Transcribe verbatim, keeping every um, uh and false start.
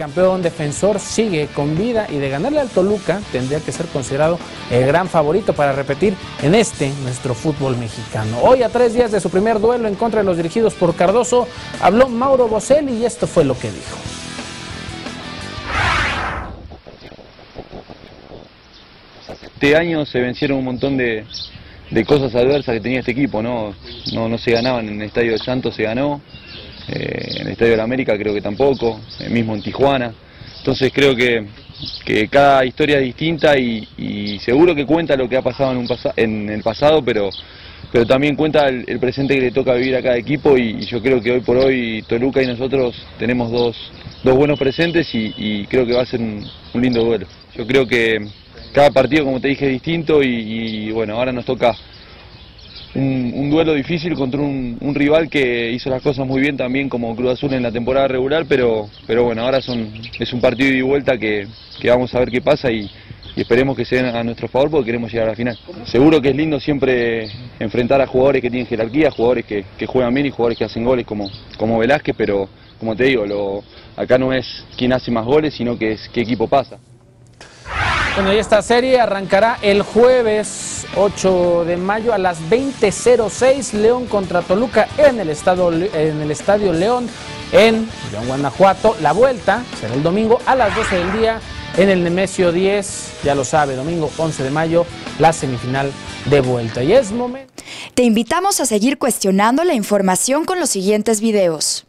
campeón defensor sigue con vida y de ganarle al Toluca tendría que ser considerado el gran favorito para repetir en este nuestro fútbol mexicano. Hoy, a tres días de su primer duelo en contra de los dirigidos por Cardoso, habló Mauro Boselli y esto fue lo que dijo. Este año se vencieron un montón de, de cosas adversas que tenía este equipo, ¿no? No, no se ganaban, en el Estadio de Santos se ganó, eh, en el Estadio de la América creo que tampoco, eh, mismo en Tijuana. Entonces creo que, que cada historia es distinta y, y seguro que cuenta lo que ha pasado en, un pasa en el pasado, pero, pero también cuenta el, el presente que le toca vivir a cada equipo y, y yo creo que hoy por hoy Toluca y nosotros tenemos dos, dos buenos presentes y, y creo que va a ser un, un lindo duelo. Yo creo que cada partido, como te dije, es distinto y, y bueno, ahora nos toca un, un duelo difícil contra un, un rival que hizo las cosas muy bien también como Cruz Azul en la temporada regular, pero, pero bueno, ahora son, es un partido de ida y vuelta que, que vamos a ver qué pasa y, y esperemos que se den a nuestro favor porque queremos llegar a la final. Seguro que es lindo siempre enfrentar a jugadores que tienen jerarquía, jugadores que, que juegan bien y jugadores que hacen goles como, como Velázquez, pero como te digo, lo, acá no es quién hace más goles, sino que es qué equipo pasa. Bueno, y esta serie arrancará el jueves ocho de mayo a las veinte cero seis, León contra Toluca en el, estado, en el Estadio León en León, Guanajuato. La vuelta será el domingo a las doce del día en el Nemesio diez, ya lo sabe, domingo once de mayo, la semifinal de vuelta. Y es momento. Te invitamos a seguir cuestionando la información con los siguientes videos.